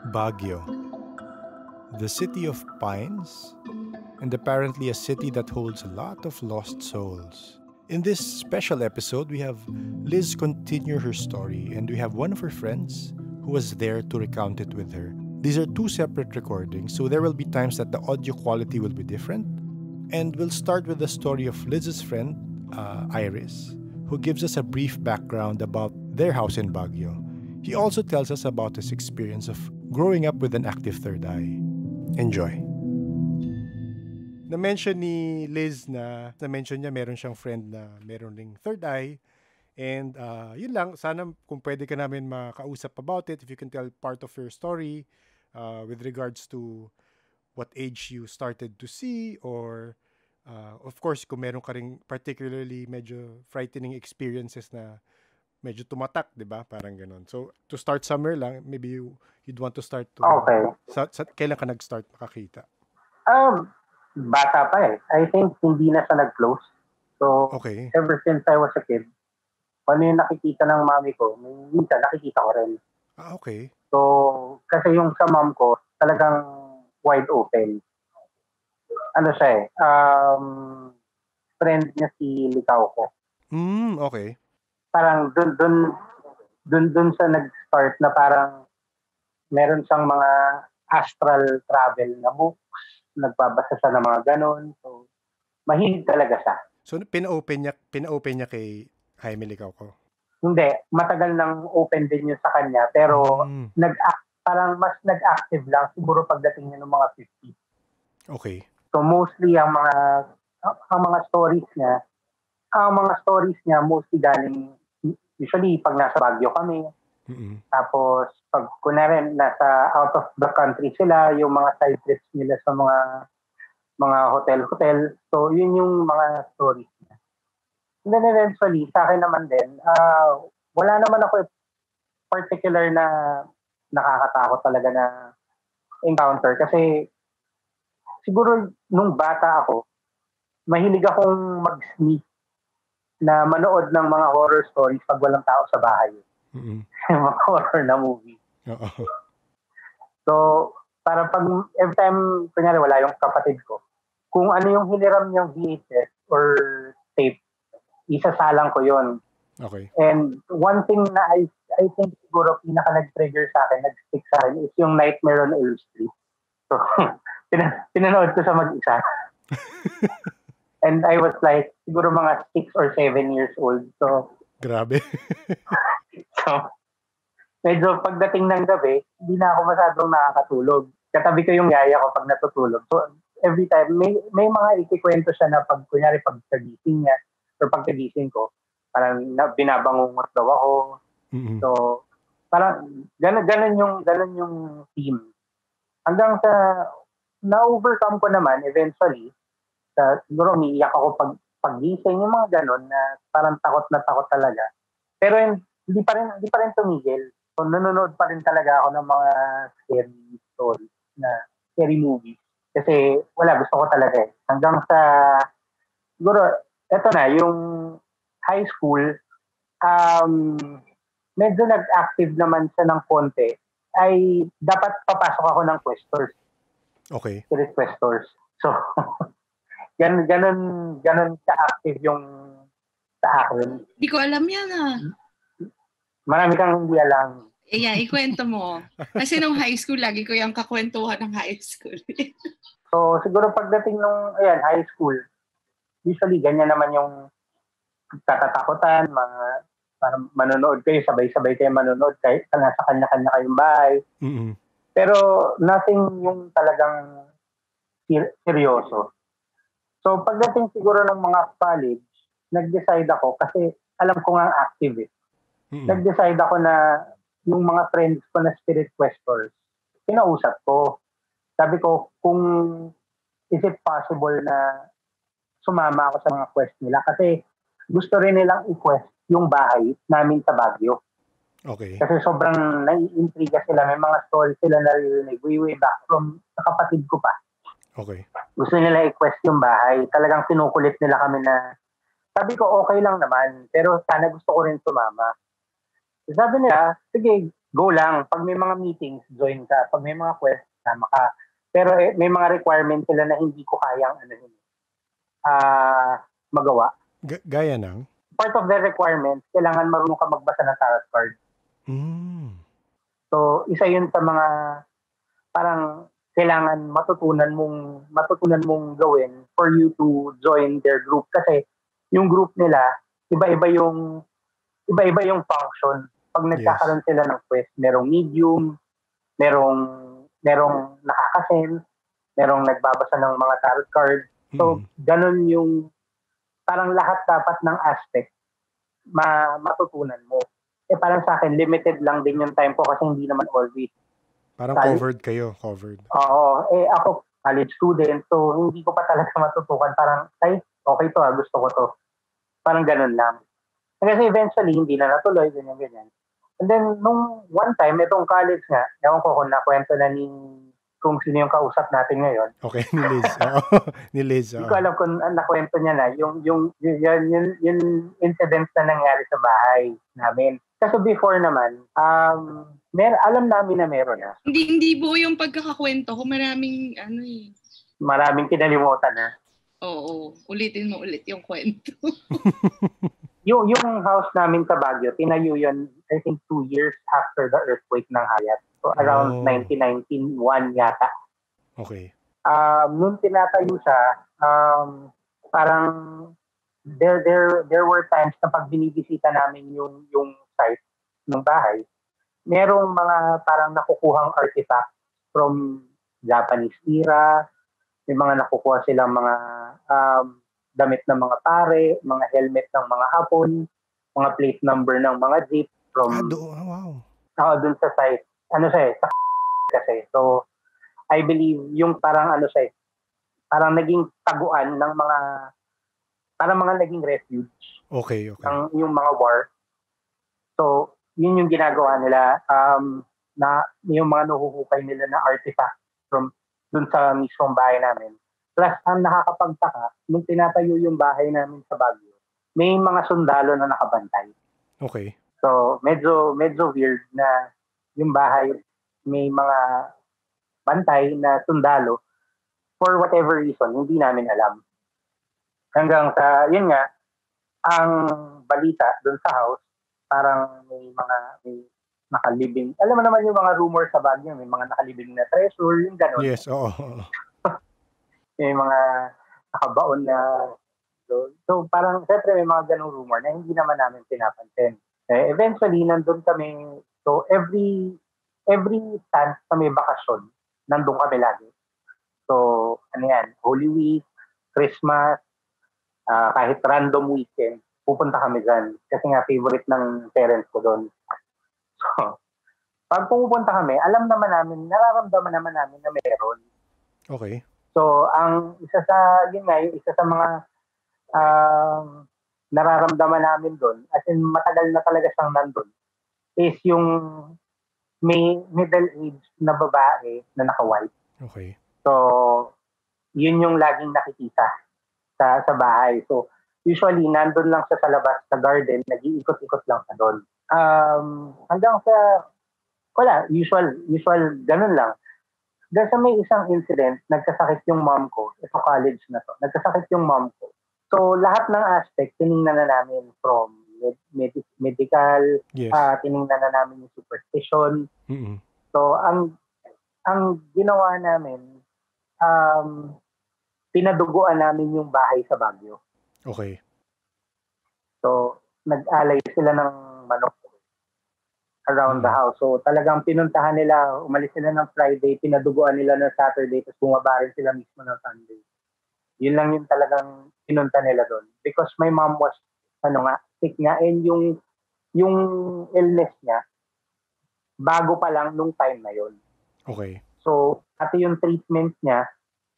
Baguio, the city of pines, and apparently a city that holds a lot of lost souls. In this special episode, we have Liz continue her story, and we have one of her friends who was there to recount it with her. These are two separate recordings, so there will be times that the audio quality will be different. And we'll start with the story of Liz's friend, Iris, who gives us a brief background about their house in Baguio. He also tells us about his experience of growing up with an active third eye. Enjoy. Na-mention ni Liz na-mention niya meron siyang friend na meron ring third eye. And yun lang, sana kung pwede ka namin makausap about it, if you can tell part of your story with regards to what age you started to see, or of course, kung meron ka ring particularly medyo frightening experiences na medyo tumatak, di ba? Parang ganon. So, to start somewhere lang, maybe you'd want to start to... Okay. Kailan ka nag-start makakita? Bata pa eh. I think hindi na siya nag-close. So, okay. Ever since I was a kid, ano yung nakikita ng mami ko, minsan nakikita ko rin. Okay. So, kasi yung sa mom ko, talagang wide open. Ano siya eh, friend niya si Likaw ko. Okay. Parang dun siya nag-start na parang meron siyang mga astral travel na books, nagbabasa siya ng mga ganon. So, mahilig talaga siya. So, pina-open niya kay Jaime Likaw ko? Hindi. Matagal nang open din yun sa kanya. Pero, parang mas nag-active lang siguro pagdating niya ng mga 50. Okay. So, mostly ang mga stories niya, mostly galing, usually pag nasa Baguio kami. Mm-hmm. Tapos, pag kunwari nasa out of the country sila, yung mga side trips nila sa mga hotel. So, yun yung mga stories niya. And then eventually, sa akin naman din, wala naman ako particular na nakakatakot talaga na encounter. Kasi, siguro nung bata ako, mahilig akong mag-sneak na manood ng mga horror stories pag walang tao sa bahay. Mm-hmm. Mga horror na movie. Uh-oh. So, para pag every time, kunyari wala yung kapatid ko, kung ano yung hiniram niyang VHS or tape, isasalang ko yon. Okay. And one thing na I think siguro pinaka nag-trigger sa akin, nag-stick sa akin, is yung Nightmare on Elm Street. So, pinanood ko sa mag-isa. And I was like, siguro mga 6 or 7 years old. So, grabe. So, medyo pagdating ng gabi, hindi na ako masyadong nakakatulog. Katabi ko yung yaya ko pag natutulog. So, every time, may mga ikikwento siya na pag, kunyari, pagkagising niya, or pagkagising ko, parang binabangungot daw ako. Mm-hmm. So, parang, ganun yung theme. Hanggang sa, na-overcome ko naman, eventually, siguro umiiyak ako paggising, yung mga ganun, na parang takot na takot talaga. Pero hindi pa rin tumigil. So, nanonood pa rin talaga ako ng mga scary stories, na scary movies. Kasi wala, gusto ko talaga eh. Hanggang sa, siguro, eto na, yung high school, medyo nag-active naman siya ng konti, ay dapat papasok ako ng questors. Okay. Spirit questors. So, ganun ka-active yung sa akin. Hindi ko alam yan Marami kang hindi alam. Yeah, ikwento mo. Kasi nung high school, lagi ko yung kakwentuhan ng high school. So, siguro pagdating nung high school, usually ganyan naman yung katatakutan, parang manonood kayo, sabay-sabay kayo manonood, kahit nasa kanya-kanya kayong bahay. Mm-hmm. Pero nothing yung talagang seryoso. So, pagdating siguro ng mga college, nag-decide ako, kasi alam ko nga active eh. Mm-hmm. Nag-decide ako na yung mga friends ko na spirit questors, kinausap ko. Sabi ko, kung is it possible na sumama ako sa mga quest nila? Kasi gusto rin nilang i-quest yung bahay namin sa Baguio. Okay. Kasi sobrang nai-intriga sila. May mga stories sila naririnig way back from sa kapatid ko pa. Okay. Gusto nila i-quest yung bahay. Talagang sinukulit nila kami na, sabi ko okay lang naman, pero sana gusto ko rin sumama. Sabi nila, sige, go lang. Pag may mga meetings, join ka. Pag may mga quest, sama ka. Pero may mga requirements sila na hindi ko kayang magawa. Gaya ng? Part of the requirements, kailangan marunong ka magbasa ng tarot card. So, isa yun sa mga parang kailangan matutunan mong gawin for you to join their group. Kasi yung group nila, iba-iba yung function. Pag nagkakaroon sila ng quest, merong medium, merong nakakasense, merong nagbabasa ng mga tarot card. So, ganun yung parang lahat dapat ng aspect matutunan mo. Parang sa akin, limited lang din yung time ko kasi hindi naman always. Parang covered kayo, covered. Oo. Ako, college student, so hindi ko pa talaga matutukan. Parang, okay to gusto ko to. Parang ganun lang. Kasi eventually, hindi na natuloy, ganyan. And then, nung one time, itong college nga, ewan ko kung nakwento na kung sino yung kausap natin ngayon. Okay, ni Liz. Ni Liz. Hindi ko alam kung nakwento niya na yung incident na nangyari sa bahay namin. Kasi before naman, alam namin na meron na. Hindi buo yung pagkakakwento ko. Maraming Maraming kinalimutan na. Oo. Ulitin mo ulit yung kwento. yung house namin sa Baguio, tinayo yun, I think 2 years after the earthquake ng Hayat. So around 1991 yata. Okay. Nung tinatayo siya, parang there were times na pag binibisita namin yung site ng bahay, merong mga parang nakukuhang artifact from Japanese era, may mga nakukuha silang mga damit ng mga pare, mga helmet ng mga Hapon, mga plate number ng mga jeep from dun sa site. Kasi. So, I believe yung parang parang naging taguan ng parang mga naging refuge. Okay. Yung mga war. So, yun yung ginagawa nila na yung mga nahuhukay nila na artifact from dun sa mismong bahay namin. Plus, ang nakakapagtaka, nung tinatayo yung bahay namin sa Baguio, may mga sundalo na nakabantay. Okay. So, medyo weird na yung bahay may mga bantay na sundalo for whatever reason, hindi namin alam. Hanggang sa, yun nga, ang balita dun sa house, parang may nakalibing. Alam mo naman yung mga rumors sa Baguio, may mga nakalibing na treasure, yung gano'n. Yes, oo. May mga nakabaon na. So parang, syempre may mga ganong rumor na hindi naman namin pinapansin. Eventually, nandun kami, so every chance na may bakasyon, nandun kami lagi. So, Holy Week, Christmas, kahit random weekend, pupunta kami dyan. Kasi nga, favorite ng parents ko doon. So, pag pumupunta kami, nararamdaman naman namin na meron. Okay. So, isa sa mga nararamdaman namin doon, as in matagal na talaga siyang nandun, is yung may middle-aged na babae na naka-white. Okay. So, yun yung laging nakikita sa bahay. So, usually, nandun lang siya sa labas, sa garden, nag-iikot-ikot lang siya doon. Hanggang sa, usual, ganun lang. Dahil sa may isang incident, nagkasakit yung mom ko. Ito college na to. Nagkasakit yung mom ko. So, lahat ng aspect, tinignan na namin from medical, yes. Tinignan na namin yung superstition. Mm-mm. So, ang ginawa namin, pinaduguan namin yung bahay sa Baguio. Okay. So, nag-alay sila ng manok around the house. So, talagang pinuntahan nila, umalis sila ng Friday, pinaduguan nila ng Saturday, tapos bumaba rin sila mismo ng Sunday. Yun lang yung talagang pinunta nila doon. Because my mom was, sick nga, and yung illness niya, bago pa lang nung time na yun. Okay. So, pati yung treatment niya,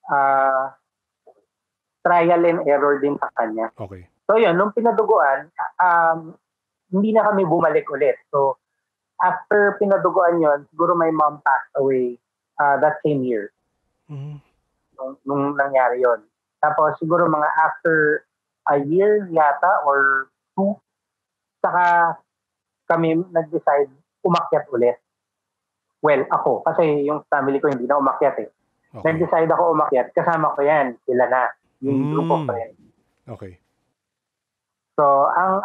trial and error din sa kanya. Okay. So, yun, nung pinaduguan, hindi na kami bumalik ulit. So, after pinaduguan yon, siguro my mom passed away that same year. Mm-hmm. Nung nangyari yon. Tapos siguro mga after a year yata or 2, saka kami nag-decide umakyat ulit. Well, ako, kasi yung family ko hindi na umakyat eh. Okay. Nag-decide ako umakyat, kasama ko yan, sila na, yung group of friends. Okay. So,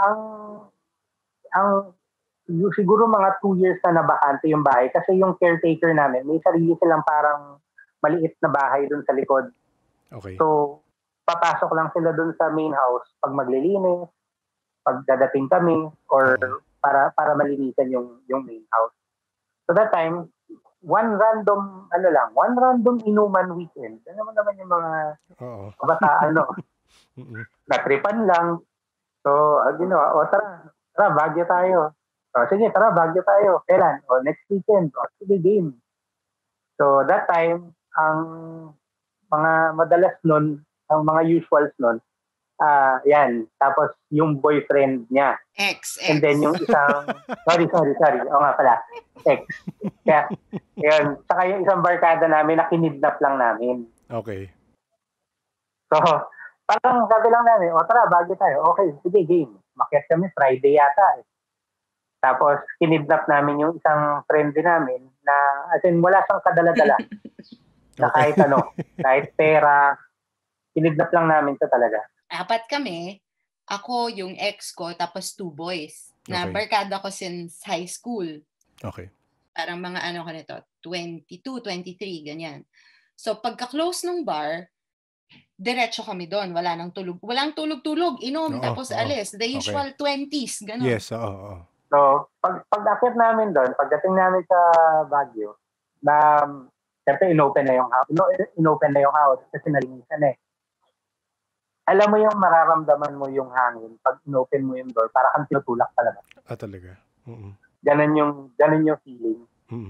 yung siguro mga 2 years na nabakante yung bahay kasi yung caretaker namin, may sarili silang parang maliit na bahay dun sa likod. Okay. So, papasok lang sila dun sa main house pag maglilinis, pag dadating kami, or para malinisan yung main house. So that time, one random inuman weekend. Ano naman yung mga kabataan, natripan lang. So, ginawa, tara, Baguio tayo. So, sige, tara, Baguio tayo. Kailan? Next weekend. Sige, game. So, that time, ang mga madalas nun, ang mga usuals nun, yan. Tapos, yung boyfriend niya. Ex. And then, yung isang, sorry. Oo nga pala. Ex. Kaya, yun. Saka yung isang barkada namin na kinidnap lang namin. Okay. So, parang sabi lang namin, tara, Baguio tayo. Okay, sige, game. Makiat kami Friday yata eh. Tapos, kinidnap namin yung isang friend din namin na, as in, wala siyang kadala-dala. Na kahit kahit pera, kinidnap lang namin siya talaga. 4 kami. Ako, yung ex ko, tapos 2 boys. Na barkada ko since high school. Okay. Parang mga ko nito, 22, 23, ganyan. So, pagka-close ng bar, diretso kami doon. Walang tulog-tulog. Inom, tapos alis. The usual 20s, gano'n. Yes, oo. So, pag-akit namin doon, pagdating namin sa Baguio, siyempre inopen na yung house kasi nalinisan eh. Alam mo yung mararamdaman mo yung hangin pag inopen mo yung door, para kang tinutulak talaga. Talaga? Ganun yung feeling.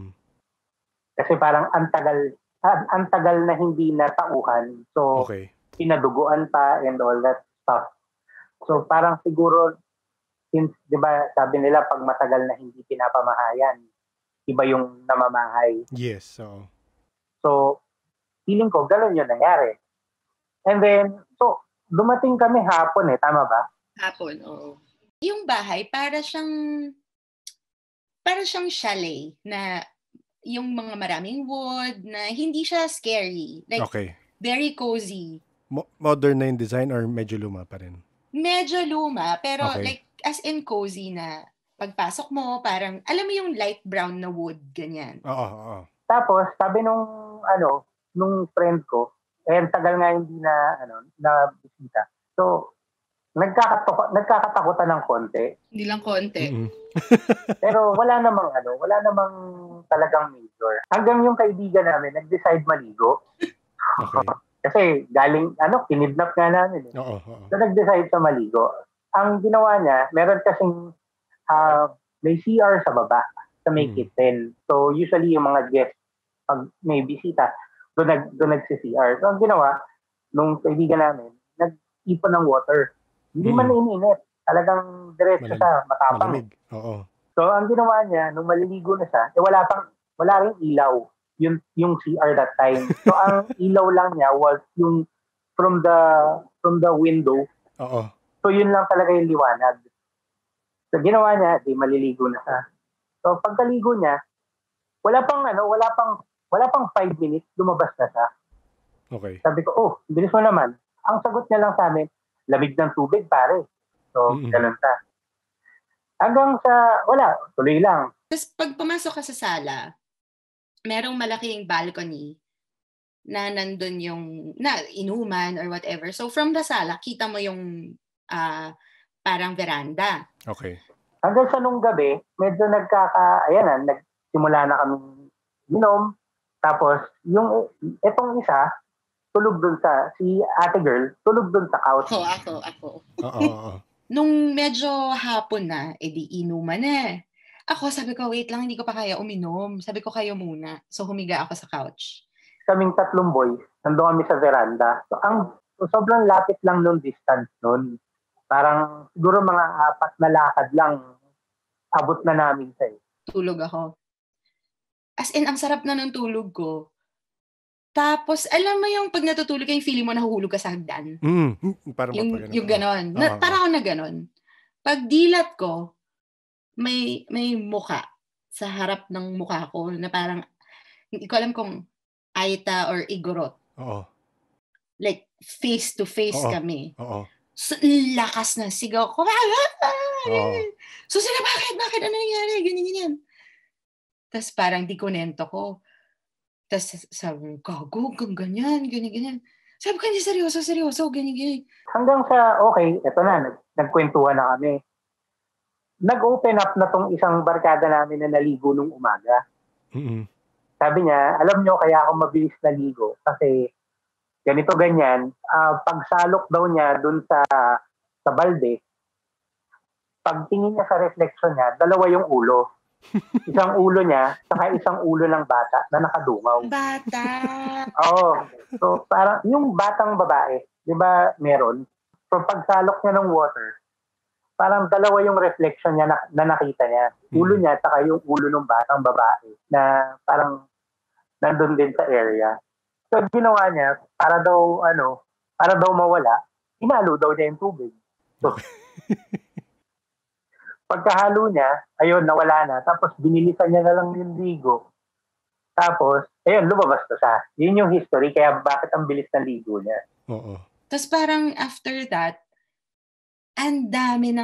Kasi parang antagal na hindi natauhan. So, pinaduguan pa and all that stuff. So, parang siguro, since, di ba, sabi nila, pag matagal na hindi pinapamahayan, iba yung namamahay. Yes, oo. So, feeling ko, ganun yung nangyari. And then, so, dumating kami hapon eh, tama ba? Hapon, oo. Yung bahay, para siyang chalet na yung mga maraming wood na hindi siya scary. Like, very cozy. Modern na yung design or medyo luma pa rin? Medyo luma, pero like, as in cozy na pagpasok mo, parang, alam mo yung light brown na wood, ganyan. Oo. Tapos, sabi nung friend ko, tagal nga hindi na bisita. So, nagkakatakutan ng konti. Hindi lang konti. Pero wala namang talagang major. Hanggang yung kaibigan namin, nag-decide maligo. Okay. Kasi galing, kinidnap nga namin. Oo. So, nag-decide sa maligo. Ang ginawa niya, meron kasing may CR sa baba, sa may kitchen. So, usually yung mga guests, pag may bisita, doon nagsi-CR. So, ang ginawa, nung kaibigan namin, nag-ipon ng water. Hindi man ininit. Talagang diretso siya, matapang. Malamig. Oo. So, ang ginawa niya, nung maliligo na siya, wala rin ilaw. Yung CR that time. So, ang ilaw lang niya was yung from the window. Oo. So, yun lang talaga yung liwanag. So, ginawa niya, maliligo na siya. So, pagkaligo niya, wala pang 5 minutes, lumabas na siya. Okay. Sabi ko, bilis mo naman. Ang sagot niya lang sa amin, lamig ng tubig, pare. So, ganun siya. Hanggang sa, tuloy lang. Tapos, pag pumasok ka sa sala, merong malaking balcony na nandun yung, inuman or whatever. So, from the sala, kita mo yung parang veranda. Okay. Hanggang sa nung gabi, medyo nagsimula na kami inom. Tapos, itong isa, tulog dun si ate girl, tulog dun sa couch. Ako. Oo. Nung medyo hapon na, edi inuman na. Ako, sabi ko, wait lang, hindi ko pa kaya uminom. Sabi ko, kayo muna. So, humiga ako sa couch. Kaming 3 boys, nandun kami sa veranda. So, sobrang lapit lang nung distance nun. Parang, siguro mga 4 na lakad lang, abot na namin siya eh. Tulog ako. As in, ang sarap na ng tulog ko. Tapos, alam mo yung pag natutulog ka, yung feeling mo nahuhulog ka sa hagdan. Parang yung ganon. Parang ako na ganon. Pag dilat ko, may muka sa harap ng mukha ko na parang, hindi ko alam kung Aita or Igorot. Oo. Like, face to face Oo. kami. Oo. So, lakas na sigaw ko. Oo. So sila, bakit? Ano nangyari? Ganyan. Tapos parang di kunento ko. Tapos sabi ko, gago, ganyan. Sabi ko, hindi seryoso, ganyan. Hanggang sa, okay, eto na, nagkwentuhan na kami. Nag-open up na tong isang barkada namin na naligo nung umaga. Mm-mm. Sabi niya, alam nyo, kaya ako mabilis naligo kasi ganito ganyan, pagsalok daw niya dun sa balde, pagtingin niya sa reflection niya, dalawa yung ulo. Isang ulo niya, saka isang ulo ng bata na nakadungaw. Bata! Oo. So, parang yung batang babae, di ba meron? So, pagsalok niya ng water, parang dalawa yung reflection niya na nakita niya. Ulo niya, saka yung ulo ng batang babae na parang nandun din sa area. So, ginawa niya, para daw mawala, hinalo daw niya yung tubig. So, pagkahalo niya, ayun, nawala na. Tapos, binilisan niya na lang yung ligo. Tapos, ayun, lumabas na siya. Yun yung history, kaya bakit ang bilis na ligo niya. Oo. Tapos parang after that, ang dami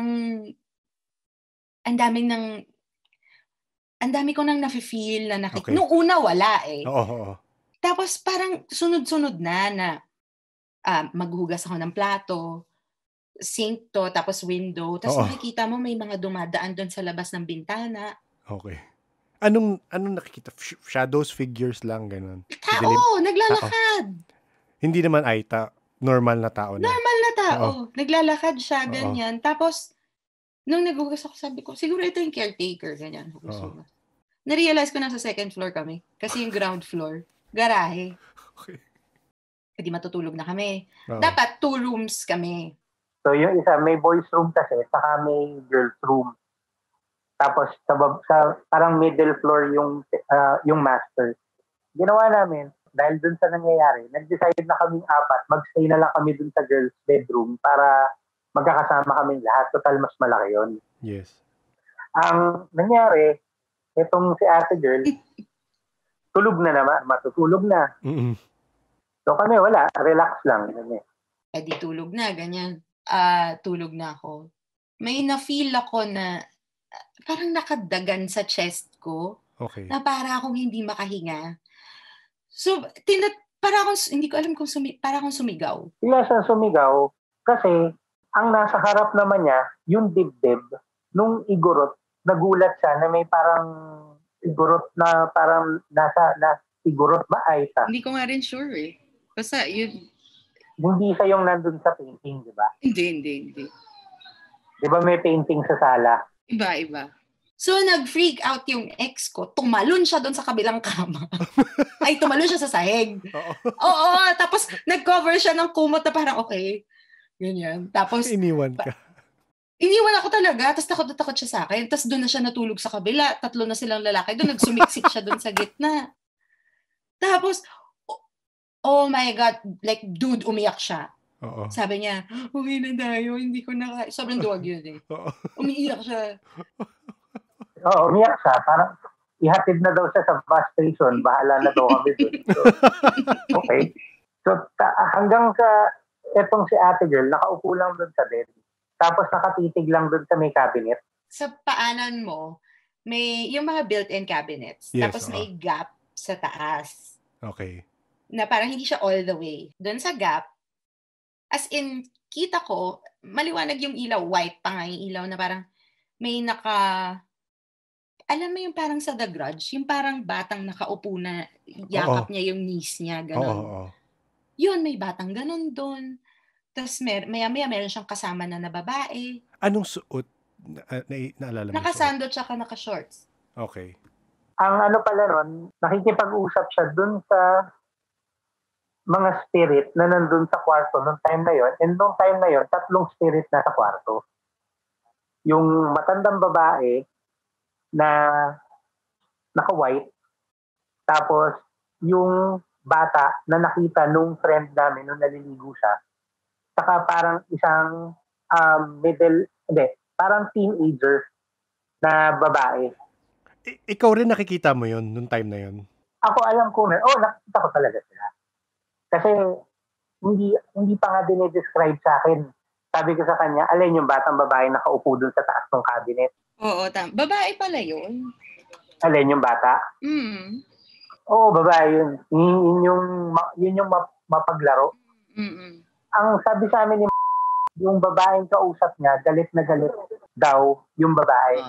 ko nang nafe-feel na nakita. Okay. Nung una, wala eh. Oo. Tapos parang sunod-sunod na maghugas ako ng plato, sink to, tapos window. Tapos makikita mo may mga dumadaan doon sa labas ng bintana. Okay. Anong nakikita? Shadows, figures lang, ganun? Tao, naglalakad. Hindi naman Aita. Normal na tao na. Normal na tao. Naglalakad siya, ganyan. Tapos, nung naghugas ako, sabi ko, siguro ito yung caretaker, ganyan. Na-realize ko na sa second floor kami. Kasi yung ground floor, garahe. Okay. Hindi matutulog na kami. Dapat 2 rooms kami. So yung isa, may boys room kasi, saka may girls room. Tapos sa parang middle floor yung master. Ginawa namin, dahil dun sa nangyayari, nag-decide na kaming 4, mag-stay na lang kami dun sa girls bedroom para magkakasama kaming lahat. Total, mas malaki yun. Yes. Ang nangyari, itong si ate girl, tulog na naman, matutulog na. Mm-mm. So kami, wala, relax lang. Di tulog na, ganyan. Tulog na ako. May na-feel ako na parang nakadagan sa chest ko. Okay. Na para akong hindi makahinga. So, para akong, hindi ko alam kung para akong sumigaw. Bigla siya sumigaw kasi ang nasa harap naman niya, yung dibdib, nung igorot, nagulat siya na may parang igorot na parang nasa igorot ba Aita? Hindi ko nga rin sure eh. Basta yun. Hindi siya yung nandun sa painting, di ba? Hindi. Di ba may painting sa sala? Iba. So, nag-freak out yung ex ko. Tumalon siya doon sa kabilang kama. Ay, tumalon siya sa sahig. Oo, tapos nag-cover siya ng kumot na parang okay. Ganyan. Tapos, iniwan ka. Iniwan ako talaga. Tapos takot siya sa akin. Tapos doon na siya natulog sa kabila. 3 na silang lalaki. Doon nagsumiksik siya doon sa gitna. Tapos, oh my God, like, dude, umiyak siya. Oo. Sabi niya, okay na tayo, hindi ko na sobrang duwag yun eh. Umiiyak siya. Oo, umiyak siya. Parang ihatid na daw siya sa bus station. Bahala na daw kami doon. So, okay. So, hanggang sa etong si ate girl, nakaupo lang doon sa bed. Tapos nakatitig lang doon sa may cabinet. Sa paanan mo, may yung mga built-in cabinets. Yes, tapos may gap sa taas. Okay. Na parang hindi siya all the way. Doon sa gap, as in, kita ko, maliwanag yung ilaw, white pa nga yung ilaw na parang may alam mo yung parang sa The Grudge, yung parang batang nakaupo na yakap niya yung knees niya, gano'n. Yun, may batang gano'n doon. Tapos maya-maya meron siyang kasama na babae. Anong suot? Naalala mo? Nakasando tsaka naka-shorts. Okay. Ang ano pala nun, nakikipag-usap siya dun sa mga spirit na nandun sa kwarto nung time na yon. And nung time na yon, 3 spirit na sa kwarto. Yung matandang babae na naka-white, tapos yung bata na nakita nung friend namin nung naliligo siya, saka parang isang parang teenager na babae. Ikaw rin nakikita mo yun nung time na yun? Ako alam ko na, nakita ko talaga sila. Kasi hindi pa nga dinidescribe sa akin. Sabi ko sa kanya, alin yung batang babae nakaupo dun sa taas ng cabinet? Oo, babae pala yun. Alin yung bata? Oo, babae yun. Yun yung mapaglaro. Mm-mm. Ang sabi sa amin ni yung babaeng kausap niya, galit na galit daw yung babae.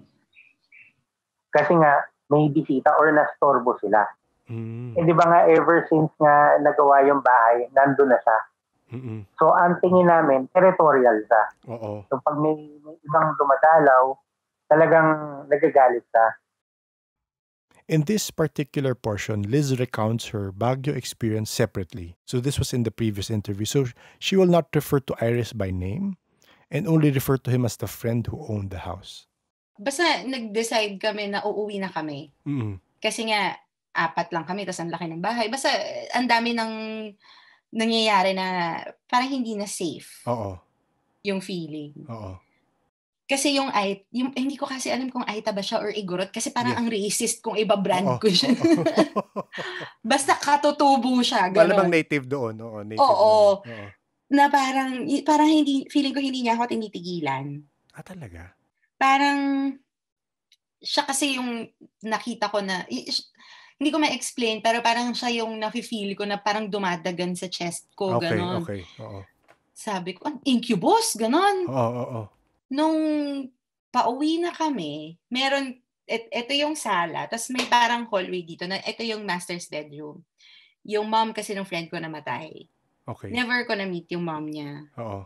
Kasi nga, may bisita or nastorbo sila. Di ba nga, ever since nga nagawa yung bahay, nandun na siya. So, ang tingin namin, territorial siya. So, pag may ibang dumadalaw, talagang nagagalit siya. In this particular portion, Liz recounts her Baguio experience separately. So this was in the previous interview. So she will not refer to Iris by name and only refer to him as the friend who owned the house. Basta nag-decide kami na uuwi na kami. Kasi nga, 4 lang kami, tapos ang laki ng bahay. Basta ang dami ng nangyayari na parang hindi na safe. Yung feeling. Kasi hindi ko kasi alam kung Aita ba siya or Igorot kasi parang ang racist kung iba-brand ko siya. Basta katutubo siya, gano'n. Malamang native doon. Oo. Na parang hindi, feeling ko hindi niya ako tinitigilan. Talaga? Parang, siya kasi yung nakita ko na, hindi ko ma-explain, pero parang siya yung nafe-feel ko na parang dumadagan sa chest ko, gano'n. Okay. Sabi ko, incubus, gano'n. Nung pauwi na kami, ito yung sala, tapos may parang hallway dito, na ito yung master's bedroom. Yung mom kasi ng friend ko namatay. Okay. Never ko na-meet yung mom niya.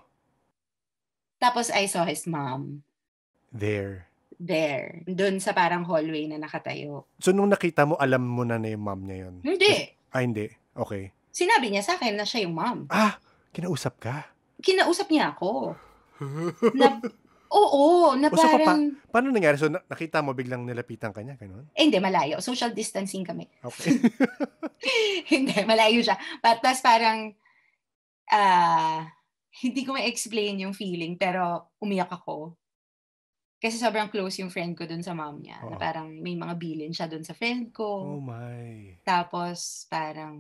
Tapos I saw his mom. There. Doon sa parang hallway na nakatayo. So nung nakita mo, alam mo na yung mom niya yun? Hindi. Hindi. Okay. Sinabi niya sa akin na siya yung mom. Kinausap ka? Kinausap niya ako. Oo, na parang... Paano nangyari? So, nakita mo biglang nilapitan ka niya? Ganun? Hindi, malayo. Social distancing kami. Okay. Hindi, malayo siya. Tapos parang, hindi ko ma-explain yung feeling, pero umiyak ako. Kasi sobrang close yung friend ko dun sa mom niya. Na parang may mga bilin siya dun sa friend ko. Oh my. Tapos parang,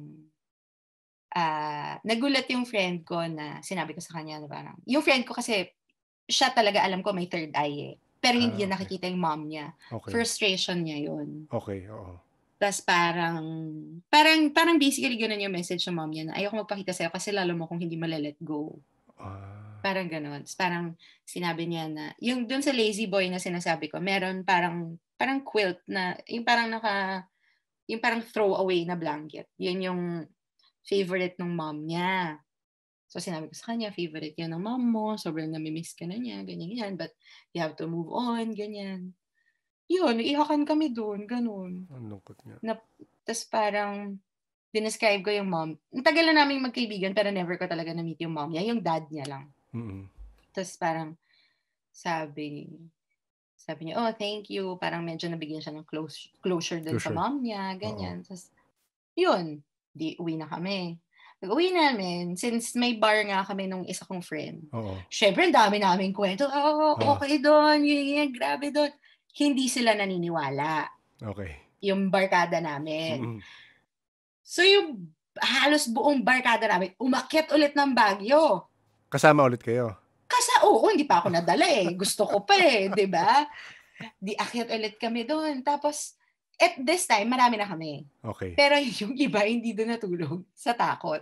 nagulat yung friend ko na sinabi ko sa kanya na parang, yung friend ko kasi, siya talaga alam ko may third eye eh. Pero hindi niya nakikita yung mom niya. Okay. Frustration niya yun. Okay, oo. Tapos parang basically ganun yung message ng mom niya na ayoko magpakita sa'yo kasi lalo mo kung hindi let go. Parang ganun. Parang sinabi niya na, yung dun sa lazy boy na sinasabi ko, meron parang quilt na, yung parang throwaway na blanket. Yun yung favorite ng mom niya. So, sinabi ko sa kanya, favorite yan ng mom mo, sobrang namimiss ka na niya, ganyan, but you have to move on, ganyan. Yun, ihakan kami doon, ganun. Ang lungkot niya. Tapos parang, dinescribe ko yung mom. Ang tagal na namin magkaibigan, pero never ko talaga na-meet yung mom niya, yung dad niya lang. Tapos parang, sabi niya, thank you, parang medyo nabigyan siya ng closure dun sa mom niya, ganyan. Tapos, yun, uwi na kami. Pag-uwi namin, since may bar nga kami nung isa kong friend, syempre, ang dami namin kwento. Okay doon, grabe doon. Hindi sila naniniwala. Okay. Yung barkada namin. So, yung halos buong barkada namin, umakyat ulit ng Baguio. Kasama ulit kayo? Hindi pa ako nadala eh. Gusto ko pa eh, di ba? Di akyat ulit kami doon. Tapos, at this time, marami na kami. Okay. Pero yung iba, hindi doon natulog sa takot.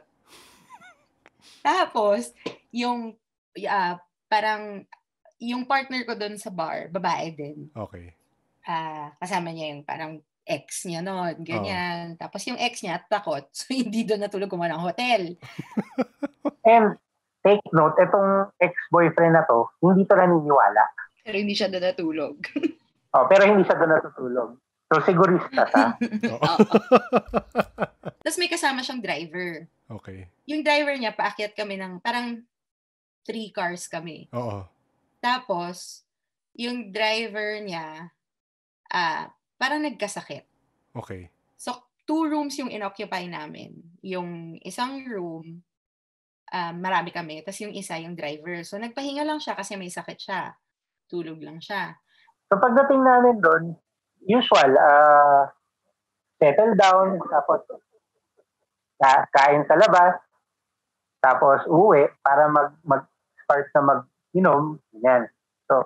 Tapos, yung parang yung partner ko doon sa bar, babae din. Okay. Kasama niya yung parang ex niya noon, ganyan. Tapos yung ex niya takot, so hindi doon natulog kumuha ng hotel. And take note, itong ex-boyfriend na to, hindi to naniniwala. Pero hindi siya doon natulog. Pero hindi siya doon natutulog. So, sigurista siya. Tapos may kasama siyang driver. Okay. Yung driver niya, paakyat kami ng, parang 3 cars kami. Tapos, yung driver niya, parang nagkasakit. Okay. So, 2 rooms yung inoccupy namin. Yung isang room, marami kami. Tapos yung isa, yung driver. So, nagpahinga lang siya kasi may sakit siya. Tulog lang siya. So, pagdating namin doon, Usual, settle down, tapos kain sa labas, tapos uwi para mag-start na mag-inom. Yan. So,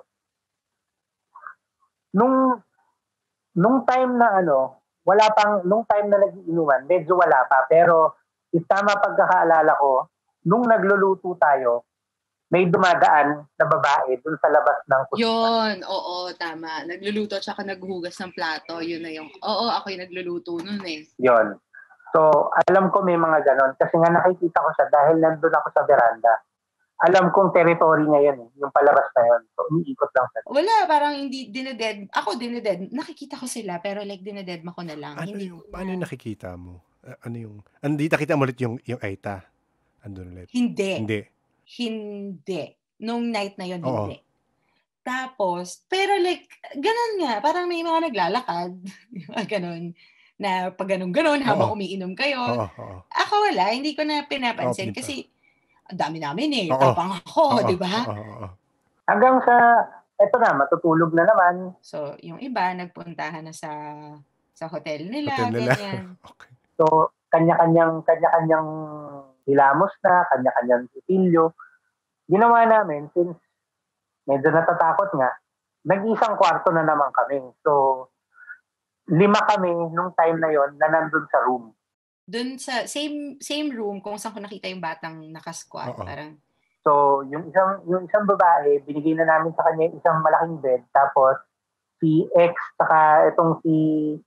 nung time na nung time na nag-iinuman, medyo wala pa. Pero, if tama pagkakaalala ko, nung nagluluto tayo, may dumadaan na babae dun sa labas ng kusina. Yun, oo, tama. Nagluluto tsaka naghuhugas ng plato. Yun na yung, ako yung nagluluto nun eh. Yun. So, alam ko may mga ganon. Kasi nga nakikita ko siya dahil nandun ako sa veranda. Alam kong territory niya yan, yung palabas na yun. So, umiikot lang siya. Wala, parang hindi dineded. Ako dineded. Nakikita ko sila, pero like dinededma ko na lang. Paano yung nakikita mo? Hindi nakita mo ulit yung Aita? Andun ulit? Hindi. Nung night na yun, hindi. Tapos, pero like, ganun nga. Parang may mga naglalakad. Ganun. Na pag ganun habang umiinom kayo. Ako wala, hindi ko na pinapansin. Kasi, ang dami namin eh. Tapang ako, di ba? Hanggang sa, eto na, matutulog na naman. So, yung iba, nagpuntahan na sa hotel nila. Ganyan. Okay. So, kanya-kanyang hilamos na, kanya-kanyang sitilyo. Ginawa namin, since medyo natatakot nga, nag-isang kwarto na naman kami. So, 5 kami nung time na yon na nandun sa room. Dun sa same room kung saan ko nakita yung batang nakasquat. Parang. So, yung isang babae, binigay na namin sa kanya isang malaking bed. Tapos, si ex, saka si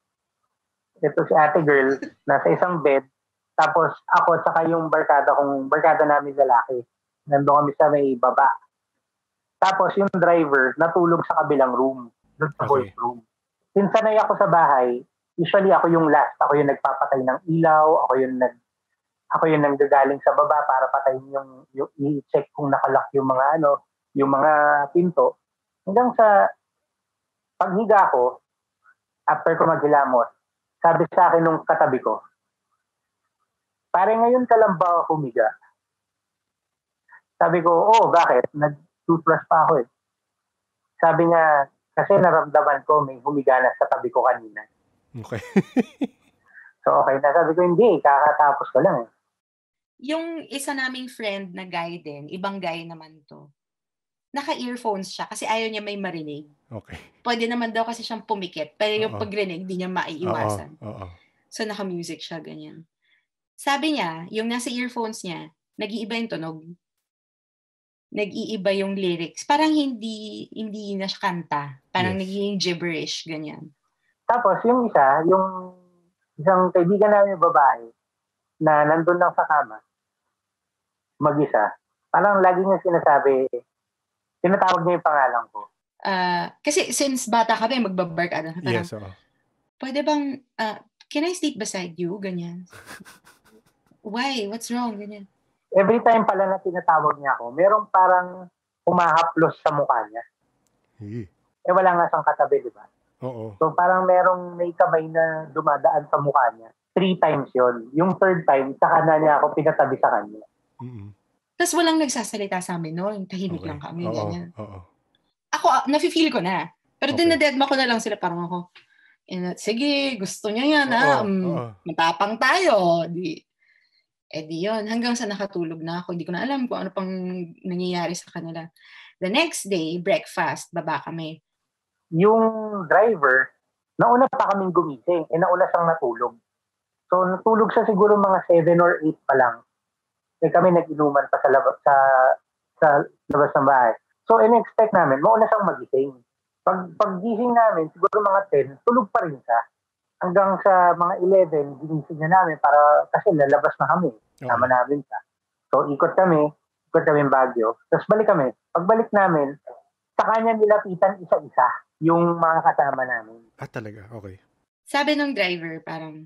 ate girl, nasa isang bed. Tapos, ako, saka yung barkada namin lalaki. Nandun kami sa may baba. Tapos, yung driver, natulog sa kabilang room. Doon sa boys room. Since sanay ako sa bahay, usually ako yung last. Ako yung nagpapatay ng ilaw. Ako yung nanggagaling sa baba para patayin yung i-check kung nakalock yung mga pinto. Hanggang sa paghiga ko, after ko maghilamos, sabi sa akin nung katabi ko, pare ngayon ka lang ba humiga? Sabi ko, bakit? Nag-toothbrush pa ako eh. Sabi niya, kasi naramdaman ko may humiga na sa tabi ko kanina. Okay. So okay na. Sabi ko, hindi, kakatapos ko lang eh. Yung isa naming friend na guy din, ibang guy naman to, naka-earphones siya kasi ayaw niya may marinig. Okay. Pwede naman daw kasi siyang pumikit, pero yung pagrinig, di niya maiiwasan. So naka-music siya, ganyan. Sabi niya, yung nasa earphones niya, nag-iiba yung tunog. Nag-iiba yung lyrics. Parang hindi na siya kanta. Parang naging gibberish, ganyan. Tapos yung isang kaibigan namin yung babae na nandun lang sa kama, mag-isa, parang lagi niya tinatawag niya yung pangalan ko. Kasi since bata kami, magbabark. Parang, yes, pwede bang, can I sleep beside you? Ganyan. Why? What's wrong? Ganyan. Every time pala na tinatawag niya ako, merong parang humahaplos sa mukha niya. Wala nga siyang katabi, di ba? Oo. So parang may kamay na dumadaan sa mukha niya. 3 times yon. Yung 3rd time, saka na niya ako pinatabi sa kanya. Tapos walang nagsasalita sa amin noon. Tahimik lang kami. Ganyan. Ako, nafe-feel ko na. Pero dinadedma ko na lang sila. Parang ako, sige, gusto niya yan. Matapang tayo. Di yun. Hanggang sa nakatulog na ako. Hindi ko na alam kung ano pang nangyayari sa kanila. The next day, breakfast, baba kami. Yung driver, nauna pa kaming gumising. Nauna siyang natulog. So, natulog siya siguro mga 7 or 8 pa lang. Kami nag-inuman pa sa labas ng bahay. So, in-expect namin, mauna siyang magising. Pag-gising namin, siguro mga 10, tulog pa rin siya. Hanggang sa mga 11, ginising na namin kasi lalabas na kami. Sama namin siya. So, ikot kami Baguio. Tapos balik kami. Pagbalik namin, sa kanya nilapitan isa-isa yung mga kasama namin. Talaga? Okay. Sabi ng driver, parang,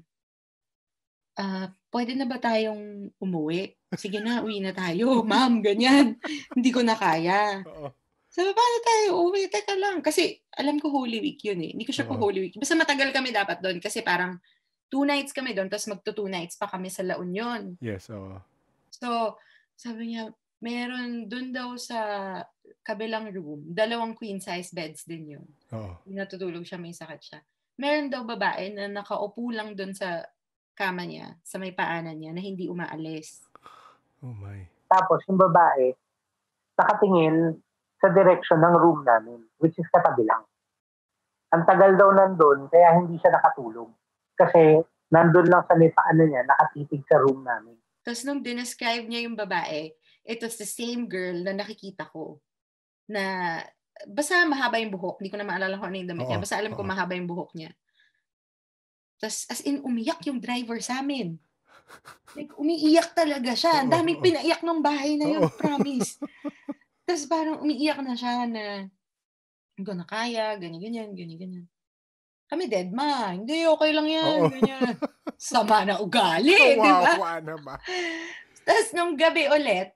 pwede na ba tayong umuwi? Sige na, uwi na tayo. Ma'am, ganyan. Hindi ko na kaya. Sabi, paano tayo uwi? Teka lang. Kasi alam ko Holy Week yun eh. Hindi ko siya po Holy Week. Basta matagal kami dapat doon kasi parang 2 nights kami doon tapos magto 2 nights pa kami sa La Union. Yes, So, sabi niya, meron doon daw sa kabilang room, 2 queen size beds din yun. Natutulog siya, may sakit siya. meron daw babae na nakaupo lang doon sa kama niya, sa may paanan niya, na hindi umaalis. Oh my. Tapos yung babae, nakatingin sa direction ng room namin, which is katabi lang. Ang tagal daw nandun, kaya hindi siya nakatulog. Kasi nandun lang sa may paano niya, nakatitig sa room namin. Tapos nung dinescribe niya yung babae, it was the same girl na nakikita ko. Na basta mahaba yung buhok. Hindi ko na maalala kung ano yung damit niya. Basta alam ko mahaba yung buhok niya. Tapos as in, umiyak yung driver sa amin. Like, umiiyak talaga siya. Ang daming pinaiyak ng bahay na yun, promise. Tapos parang umiiyak na siya na hindi ko na kaya, ganyan. Kami dead ma. Hindi, okay lang yan, ganyan. Sama na ugali, di ba? Kawawa na ba? Tapos nung gabi ulit,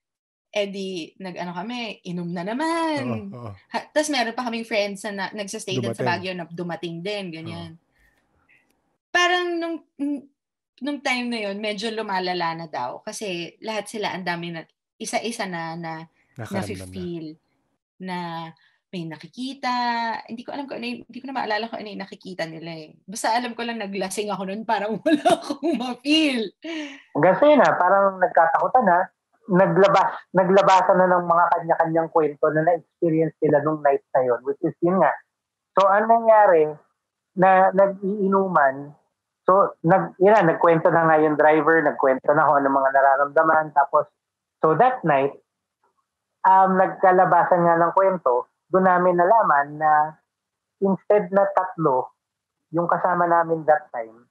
di nag-ano kami, inom na naman. Tapos meron pa kaming friends na nagsastay doon sa Baguio na dumating din, ganyan. Parang nung time na yon medyo lumalala na daw. Kasi lahat sila, ang dami na, isa-isa na feel na may nakikita. Hindi ko na maalala kung ano yung nakikita nila eh. Basta alam ko lang naglasing ako noon, parang wala akong ma-feel. Kasi parang nagkatakutan na. Naglabasan na ng mga kanya-kanyang kwento na na-experience nila nung night na yun, which is yun nga. So, ang nangyari, na nag-iinuman, so, nagkwento na nga yung driver, nagkwento na ako ng mga nararamdaman, tapos, so that night, nagkalabasan nga ng kwento, doon namin nalaman na instead na 3, yung kasama namin that time,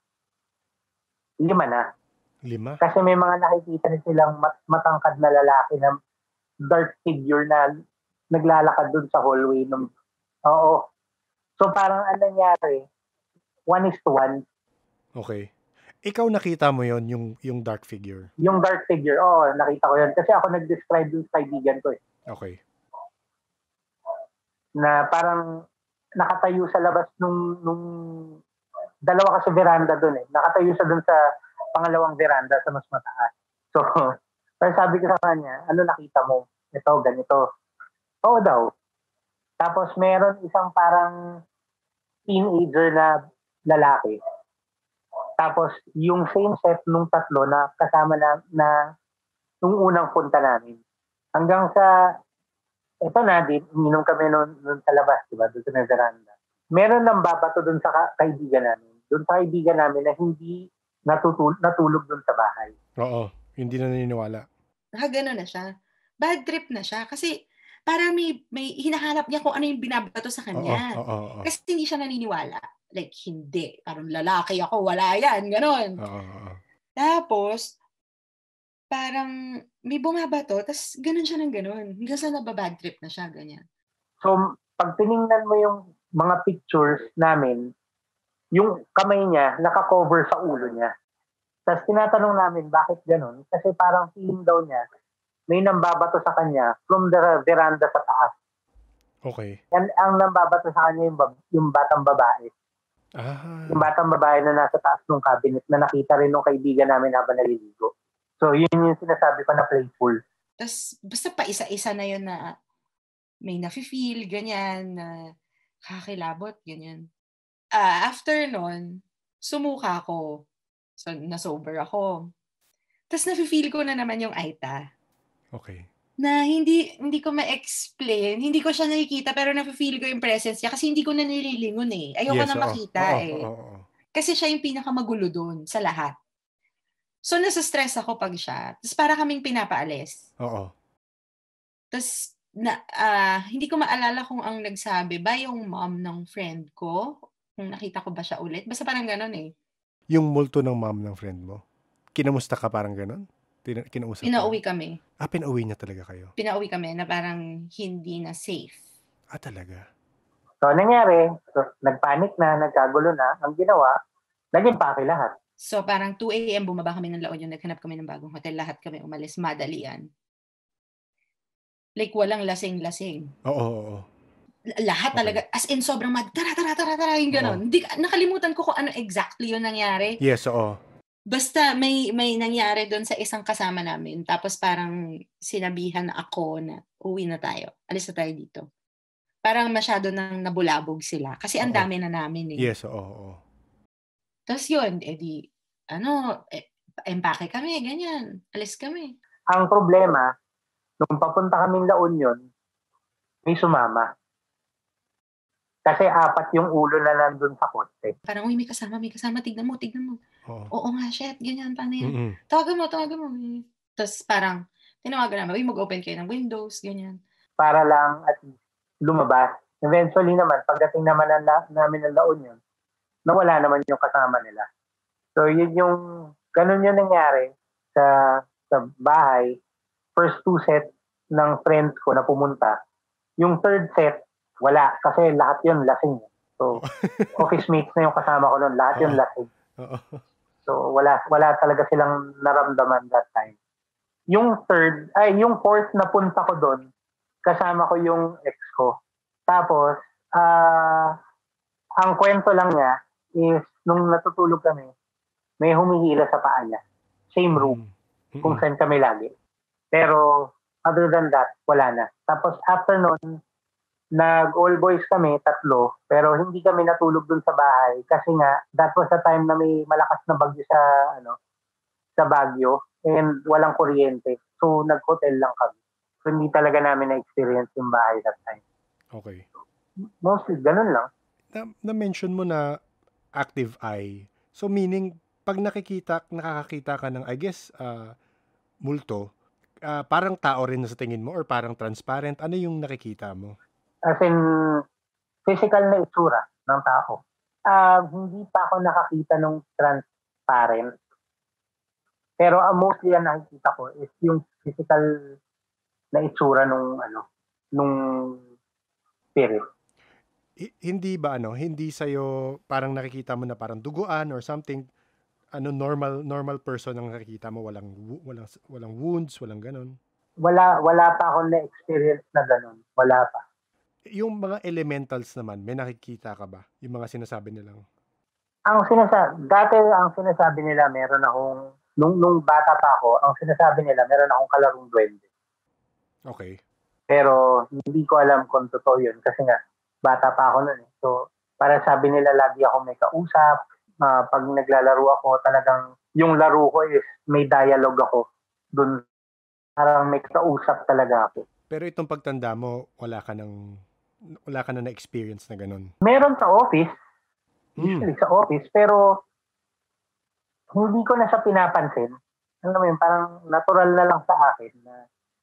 5 na. 5? Kasi may mga nakikita na silang matangkad na lalaki na dark figure na naglalakad dun sa hallway. Oo. So parang ang nangyari, 1:1. Okay. Ikaw nakita mo yon yung dark figure? Yung dark figure, oo, nakita ko yun. Kasi ako nag-describe dun sa kaibigan ko eh. Okay. Na parang nakatayo sa labas nung dalawa kasi veranda dun eh. Nakatayo siya dun sa pangalawang veranda sa mas mataas. So, pero sabi ko sa kanya, ano nakita mo? Ito, ganito. Oo daw. Tapos meron isang parang teenager na lalaki. Tapos yung same set nung 3 na kasama na nung unang punta namin. Hanggang sa, ito na, minom kami nun sa labas, diba? Doon sa veranda. Meron nang babato doon sa kaibigan namin. Doon sa kaibigan namin na hindi natulog doon sa bahay. Oo, hindi na naniniwala. Gano'n na siya. Bad trip na siya. Kasi parang may hinahanap niya kung ano yung binabato sa kanya. Oo. Kasi hindi siya naniniwala. Like, hindi. Parang lalaki ako, wala yan. Gano'n. Tapos, parang may bumabato, tapos gano'n siya ng gano'n. Hanggang sa nababad trip na siya, ganyan. So, pag tinignan mo yung mga pictures namin, yung kamay niya naka-cover sa ulo niya. Tapos tinatanong namin bakit gano'n? Kasi parang feeling daw niya may nambabato sa kanya from the veranda sa taas. Okay. And ang nambabato sa kanya yung batang babae. Yung batang babae na nasa taas ng cabinet na nakita rin ng kaibigan namin habang naliligo. So, yun yung sinasabi ko na playful. Tapos, basta pa isa-isa na yun na may nafe-feel, ganyan, na kakilabot, ganyan. After nun, sumuka ako. So, na-sober ako. Tapos, nafe-feel ko na naman yung Aita. Okay. Na hindi ko ma-explain. Hindi ko siya nakikita, pero nafe-feel ko yung presence niya kasi hindi ko na nililingon eh. Ayoko na makita Kasi siya yung pinakamagulo doon sa lahat. So, nasa-stress ako pag siya. Tapos, para kaming pinapaalis. Oo. Tapos, hindi ko maalala kung ang nagsabi ba yung mom ng friend ko, kung nakita ko ba siya ulit. Basta parang gano'n eh. Yung multo ng mom ng friend mo? Kinamusta ka parang gano'n? Kinausap Pinauwi kami. Pinauwi niya talaga kayo? Pinauwi kami na parang hindi na safe. Talaga? So, nangyari, nagpanik na, nagkagulo na, ang ginawa, naging pake lahat. So, parang 2 a.m. bumaba kami ng La Union, naghanap kami ng bagong hotel, lahat kami umalis, madalian. Like, walang lasing-lasing. Oo. Lahat talaga, as in sobrang tara, yung gano'n. Nakalimutan ko kung ano exactly yung nangyari. Yes, oo. Basta may nangyari doon sa isang kasama namin. Tapos parang sinabihan ako na uwi na tayo. Alis na tayo dito. parang masyado nang nabulabog sila. Kasi ang dami na namin eh. Yes, oo. Tapos yun, edi, empake kami, ganyan. Alis kami. Ang problema, nung papunta kaming La Union, may sumama. Kasi 4 yung ulo na nandun sa kotse. Parang, uy, may kasama, tignan mo. Oo nga, shit, ganyan, paano yan? Mm-mm. Tawagan mo. Tapos parang, tinawagan namin, uy, mag-open kayo ng windows, ganyan. Para lang at lumabas. Eventually naman, pagdating naman namin ng La Union, nawala naman yung kasama nila. So, ganun yung nangyari sa bahay. First 2 sets ng friends ko na pumunta. Yung third set, wala. Kasi lahat yun lasing. So, office mates na yung kasama ko noon. Lahat yun lasing. So, wala talaga silang naramdaman that time. Yung fourth na punta ko doon, kasama ko yung ex ko. Tapos, ang kwento lang niya is, nung natutulog kami, may humihila sa paa niya. Same room, kung saan kami lagi. Pero, other than that, wala na. Tapos, after nun, nag-all boys kami, 3, pero hindi kami natulog dun sa bahay kasi nga, that was the time na may malakas na bagyo sa Baguio and walang kuryente. So, nag-hotel lang kami. So, hindi talaga namin na-experience yung bahay that time. Okay. Mostly, ganun lang. Na-mention mo na active eye. So, meaning, pag nakakakita ka ng, I guess, multo, parang tao rin na sa tingin mo or parang transparent? Ano yung nakikita mo? As in, physical na itsura ng tao. Hindi pa ako nakakita ng transparent. Pero mostly ang nakikita ko is yung physical na itsura nung spirit. Hindi ba hindi sa'yo parang nakikita mo na parang duguan or something, normal person ang nakikita mo, walang wounds, walang ganon? Wala pa akong na-experience na ganon. Wala pa. Yung mga elementals naman, may nakikita ka ba? Yung mga sinasabi nilang? Dati ang sinasabi nila, meron akong, nung bata pa ako, ang sinasabi nila, meron akong kalarong duwende. Okay. Pero hindi ko alam kung totoo yun kasi nga, bata pa ako nun. So, para sabi nila, lagi ako may kausap. Pag naglalaro ako, talagang yung laro ko is may dialogue ako. Dun, parang may kausap talaga ako. Pero itong pagtanda mo, wala ka na na-experience na ganun? Meron sa office. Usually sa office. Pero hindi ko na siya pinapansin. Alam mo yun, parang natural na lang sa akin na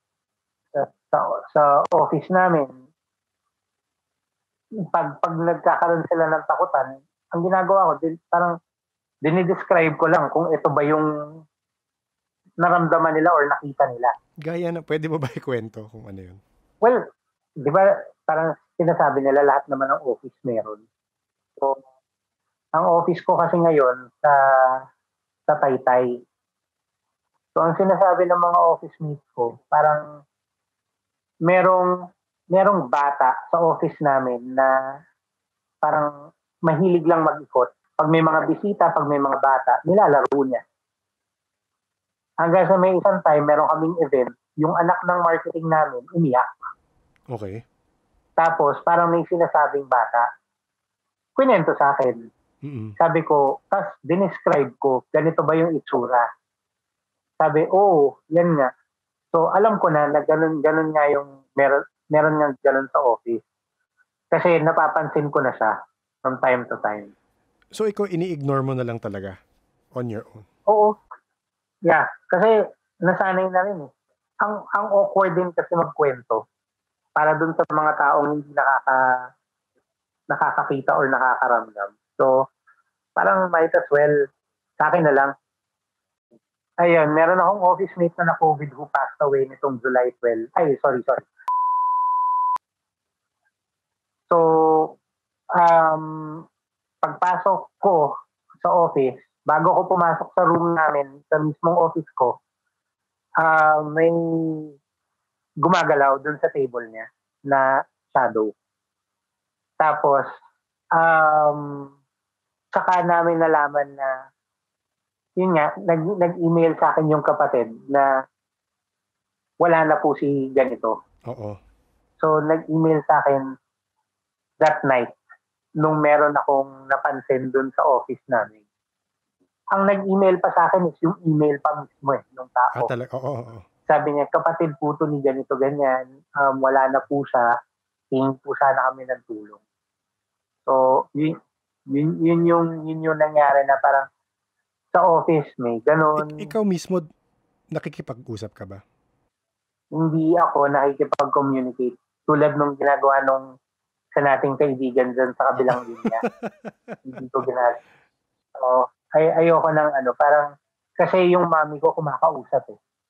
sa office namin, pag nagkakaroon sila ng takutan, ang ginagawa ko, parang dinidescribe ko lang kung ito ba yung naramdaman nila or nakita nila. Gaya na, pwede mo ba ikwento kung ano yun? Well, di ba parang sinasabi nila lahat naman ng office meron. So, ang office ko kasi ngayon sa Taytay. So, ang sinasabi ng mga office mates ko, parang merong bata sa office namin na parang mahilig lang mag-ikot. Pag may mga bisita, pag may mga bata, nilalaro niya. Hanggang sa may isang time, meron kaming event, yung anak ng marketing namin, umiyak. Okay. Tapos, parang may sinasabing bata, kwento sa akin. Mm-mm. Sabi ko, tas dinescribe ko, ganito ba yung itsura? Sabi, yan nga. So, alam ko na ganun nga yung, meron nga ganun sa office. Kasi napapansin ko na siya from time to time. So, ikaw ini-ignore mo na lang talaga on your own? Oo. Yeah. Kasi nasanay na rin eh. Ang awkward din kasi magkwento para dun sa mga taong hindi nakakakita or nakakaramdam. So, parang might as well, sa akin na lang. Ayun, meron akong office mate na COVID who passed away nitong July 12. Ay, sorry. So, pagpasok ko sa office, bago ko pumasok sa room namin, sa mismong office ko, may gumagalaw dun sa table niya na shadow. Tapos, saka namin nalaman na, yun nga, nag-email sa akin yung kapatid na wala na po si ganito. Oo. So, nag-email sa akin, that night, nung meron akong napansin dun sa office namin, ang nag-email pa sa akin is yung email pa mismo nung tao. Talaga? Oo. Sabi niya, kapatid po to ni ganito, ganyan. Wala na po siya. Tingin po sana kami ng tulong. So, yun yung nangyari na parang sa office may ganun. Ikaw mismo, nakikipag-usap ka ba? Hindi ako nakikipag-communicate tulad nung ginagawa nung sa nating kaibigan dyan sa kabilang linya. Hindi ko ginagawa. So, ayoko ng parang kasi yung mami ko kumakausap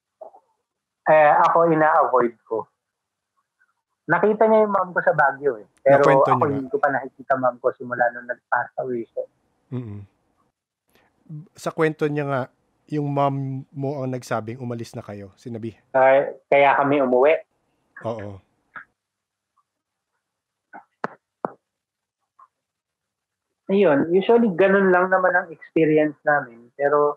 ako ina-avoid ko. Nakita niya yung mom ko sa Baguio Pero ako hindi ko pa nakikita mom ko simula nung nag-pass away siya. Mm-mm. Sa kwento niya nga, yung mom mo ang nagsabing umalis na kayo, sinabi? Kaya kami umuwi. Oo. Ayun, usually ganun lang naman ang experience namin. Pero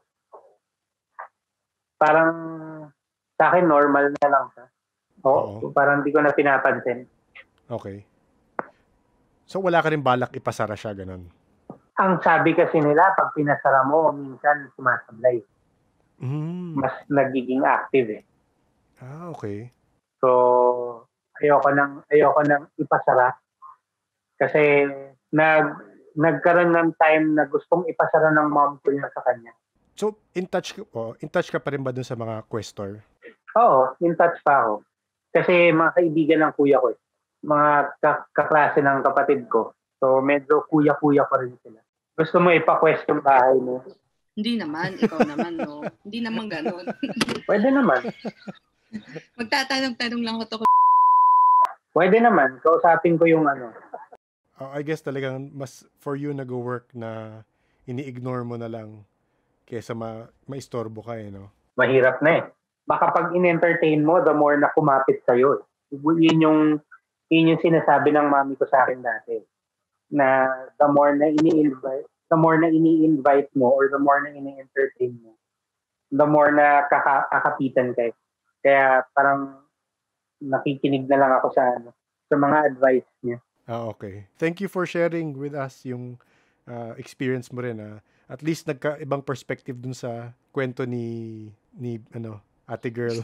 parang sa akin normal na lang siya. Oo. Parang hindi ko na pinapansin. Okay. So wala ka rin balak ipasara siya, ganun? Ang sabi kasi nila, pag pinasara mo, minsan sumasablay. Mas nagiging active okay. So, ayoko nang ipasara. Kasi nagkaroon ng time na gustong ipasara ng mom ko niya sa kanya. So, in touch ka pa rin ba dun sa mga questor? Oo, in touch pa ako. Kasi mga kaibigan ng kuya ko mga kaklase ng kapatid ko. So, medyo kuya-kuya ko rin sila. Gusto mo ipa-quest yung bahay mo? Hindi naman. Ikaw naman, no? Hindi naman ganun. Pwede naman. Magtatanong-tanong lang ako to. Pwede naman. Kausapin ko yung I guess talagang mas for you nag-work na ini-ignore mo na lang kaysa maistorbo ka no? Mahirap na Baka pag in-entertain mo, the more na kumapit sa'yo. Yun yung sinasabi ng mami ko sa akin dati. Na the more na ini-invite mo or the more na ini-entertain mo, the more na kakapitan kayo. Kaya parang nakikinig na lang ako sa mga advice niya. Okay. Thank you for sharing with us yung experience mo rin. At least nagka-ibang perspective dun sa kwento ni ate girl.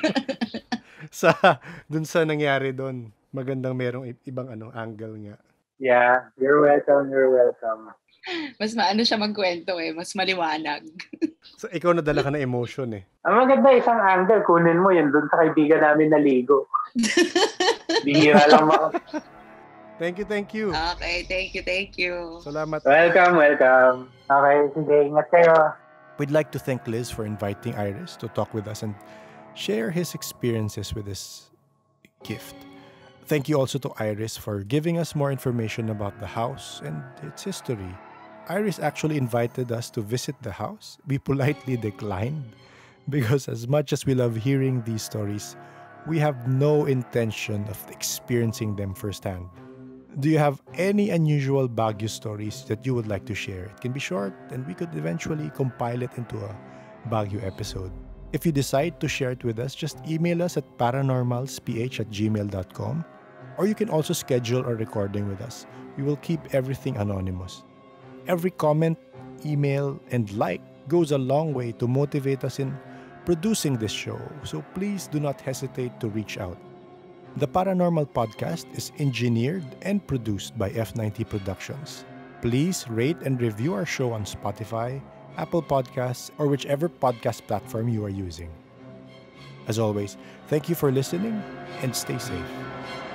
Dun sa nangyari dun. Magandang merong ibang angle nga. Yeah, you're welcome. Mas maano siya magkwento mas maliwanag. So ikaw nadala ka na emotion Ang maganda isang angle, kunin mo yun dun sa kaibigan namin na ligo. Bihira lang ako. Thank you. Okay, thank you. Salamat. Welcome. Okay, sige, ingat kayo. We'd like to thank Liz for inviting Iris to talk with us and share his experiences with this gift. Thank you also to Iris for giving us more information about the house and its history. Iris actually invited us to visit the house. We politely declined because as much as we love hearing these stories, we have no intention of experiencing them firsthand. Do you have any unusual Baguio stories that you would like to share? It can be short and we could eventually compile it into a Baguio episode. If you decide to share it with us, just email us at paranormalsph@gmail.com or you can also schedule a recording with us. We will keep everything anonymous. Every comment, email, and like goes a long way to motivate us in producing this show, so please do not hesitate to reach out. The Paranormal Podcast is engineered and produced by F90 Productions. Please rate and review our show on Spotify, Apple Podcasts, or whichever podcast platform you are using. As always, thank you for listening and stay safe.